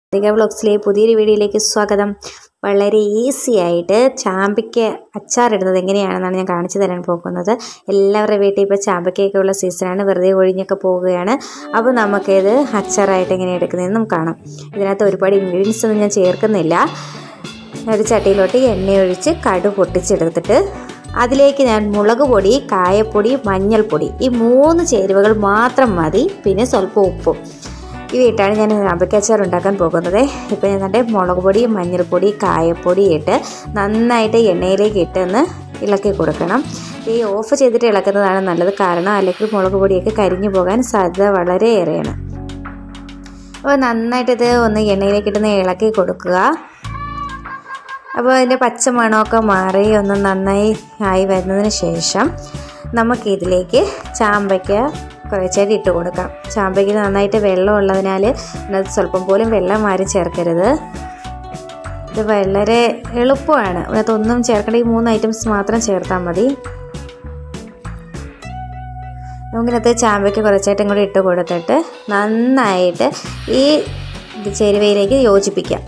വ്ളോഗ്സിലെ പുതിയൊരു വീഡിയോയിലേക്ക് സ്വാഗതം. വളരെ ഈസി ആയിട്ട് ചാമ്പയ്ക്ക അച്ചാറിടുന്നത് എങ്ങനെയാണെന്നാണ് ഞാൻ കാണിച്ചു തരാൻ പോകുന്നത്. എല്ലാവരുടെ വീട്ടിൽ ഇപ്പോൾ ചാമ്പയ്ക്കൊക്കെ ഉള്ള സീസണാണ്, വെറുതെ ഒഴിഞ്ഞൊക്കെ പോവുകയാണ്. അപ്പോൾ നമുക്കിത് അച്ചാറായിട്ട് എങ്ങനെ എടുക്കുന്നതെന്നും കാണാം. ഇതിനകത്ത് ഒരുപാട് ഇൻഗ്രീഡിയൻസ് ഒന്നും ഞാൻ ചേർക്കുന്നില്ല. ഒരു ചട്ടിയിലോട്ട് എണ്ണ ഒഴിച്ച് കടുക് പൊട്ടിച്ചെടുത്തിട്ട് അതിലേക്ക് ഞാൻ മുളക് പൊടി, കായപ്പൊടി, മഞ്ഞൾപ്പൊടി ഈ 3 ചേരുവകൾ മാത്രം മതി. പിന്നെ സ്വല്പം ഉപ്പും ഇവയിട്ടാണ് ഞാൻ ചാമ്പയ്ക്ക അച്ചാർ ഉണ്ടാക്കാൻ പോകുന്നത്. ഇപ്പോൾ ഞാൻ എൻ്റെ മുളക് പൊടി, മഞ്ഞൾപ്പൊടി, കായപ്പൊടി ഇട്ട് നന്നായിട്ട് എണ്ണയിലേക്ക് ഇട്ടൊന്ന് ഇളക്കി കൊടുക്കണം. ഈ ഓഫ് ചെയ്തിട്ട് ഇളക്കുന്നതാണ് നല്ലത്, കാരണം അല്ലെങ്കിൽ മുളക് പൊടിയൊക്കെ കരിഞ്ഞു പോകാൻ സാധ്യത വളരെയേറെയാണ്. അപ്പോൾ നന്നായിട്ട് ഇത് ഒന്ന് എണ്ണയിലേക്ക് ഇട്ടൊന്ന് ഇളക്കി കൊടുക്കുക. അപ്പോൾ അതിൻ്റെ പച്ചമണമൊക്കെ മാറി ഒന്ന് നന്നായി ആയി വരുന്നതിന് ശേഷം നമുക്കിതിലേക്ക് ചാമ്പയ്ക്ക കുറച്ചായിട്ട് ഇട്ട് കൊടുക്കാം. ചാമ്പയ്ക്ക് നന്നായിട്ട് വെള്ളം ഉള്ളതിനാൽ അതിനകത്ത് സ്വല്പം പോലും വെള്ളം ആരും ചേർക്കരുത്. ഇത് വളരെ എളുപ്പമാണ്. അതിനകത്തൊന്നും ചേർക്കേണ്ട, ഈ 3 ഐറ്റംസ് മാത്രം ചേർത്താൽ മതി. നമുക്കിനകത്ത് ചാമ്പയ്ക്ക് കുറച്ചായിട്ടും കൂടി ഇട്ട് കൊടുത്തിട്ട് നന്നായിട്ട് ഈ ചേരുവയിലേക്ക് യോജിപ്പിക്കാം.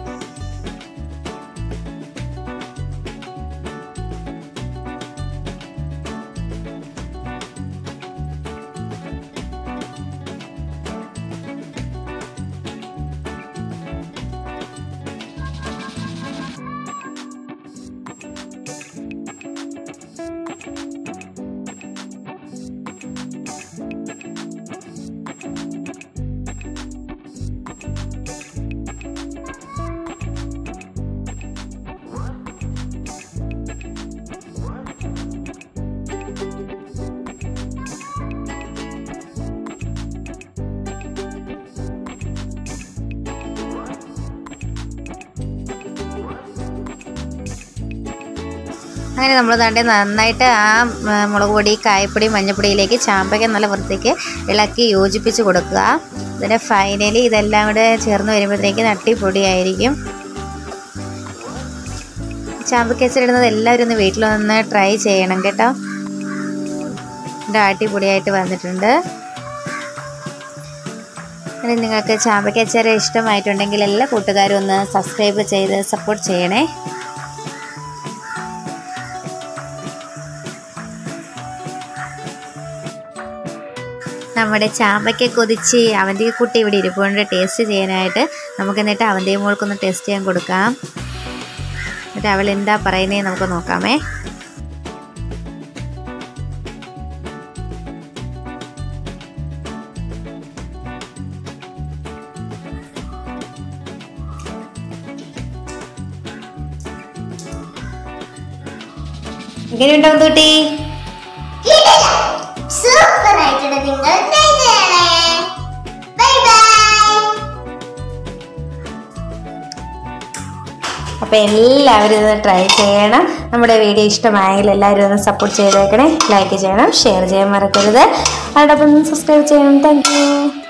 അങ്ങനെ നമ്മൾ നന്നായിട്ട് ആ മുളക് പൊടി, കായപ്പൊടി, മഞ്ഞൾപ്പൊടിയിലേക്ക് ചാമ്പയ്ക്ക നല്ല വൃത്തിക്ക് ഇളക്കി യോജിപ്പിച്ച് കൊടുക്കുക. ഇതിൻ്റെ ഫൈനലി ഇതെല്ലാം കൂടെ ചേർന്ന് വരുമ്പോഴത്തേക്ക് അടിപൊളിയായിരിക്കും. ചാമ്പയ്ക്ക അച്ചാറിടുന്നത് എല്ലാവരും ഒന്ന് വീട്ടിലൊന്ന് ട്രൈ ചെയ്യണം കേട്ടോ. ഇത് അടിപൊളിയായിട്ട് വന്നിട്ടുണ്ട്. അങ്ങനെ നിങ്ങൾക്ക് ചാമ്പയ്ക്ക അച്ചാർ ഇഷ്ടമായിട്ടുണ്ടെങ്കിൽ എല്ലാ കൂട്ടുകാരും ഒന്ന് സബ്സ്ക്രൈബ് ചെയ്ത് സപ്പോർട്ട് ചെയ്യണേ. നമ്മുടെ ചാമ്പയ്ക്ക കൊതിച്ച് അവൻ്റെ കുട്ടി ഇവിടെ ഇരിപ്പുണ്ട് ടേസ്റ്റ് ചെയ്യാനായിട്ട്. നമുക്ക് എന്നിട്ട് അവൻ്റെ മോൾക്കൊന്ന് ടേസ്റ്റ് ചെയ്യാൻ കൊടുക്കാം. എന്നിട്ട് അവൾ എന്താ പറയുന്നത് നമുക്ക് നോക്കാമേ. എങ്ങനെയുണ്ടാവും കുട്ടി? സൂപ്പർ ആയിട്ടുണ്ട്. നിങ്ങൾ ട്രൈ ചെയ്യണേ. Bye bye. അപ്പോൾ എല്ലാവരും ഇത് ട്രൈ ചെയ്യണം. നമ്മുടെ വീഡിയോ ഇഷ്ടമായെങ്കിൽ എല്ലാവരും ഒന്ന് സപ്പോർട്ട് ചെയ്തേക്കണേ. ലൈക്ക് ചെയ്യണം, ഷെയർ ചെയ്യാൻ മറക്കരുത്. അതോടൊപ്പം സബ്സ്ക്രൈബ് ചെയ്യണം. Thank U.